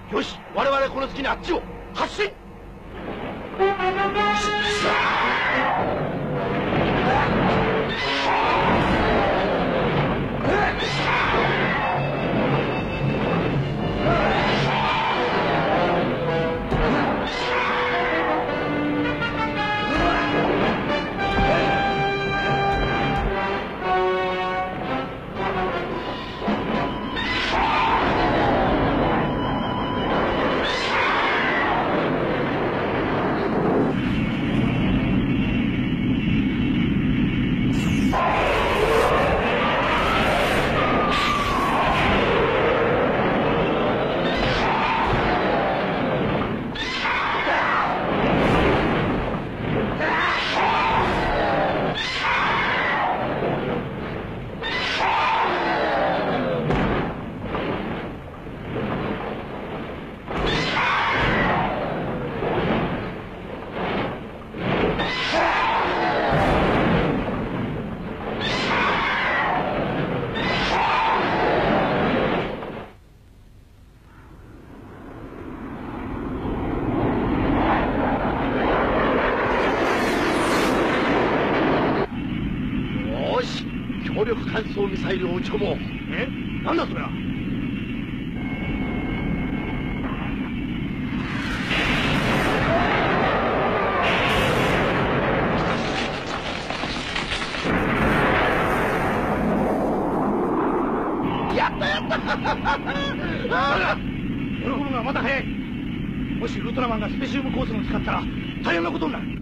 よし、我々この月にあっちを発進。強力艦装ミサイルを撃ち込もう。え？なんだそれは。やったやったああ、喜ぶのはまだ早い。もしウルトラマンがスペシウムコースを使ったら大変なことになる。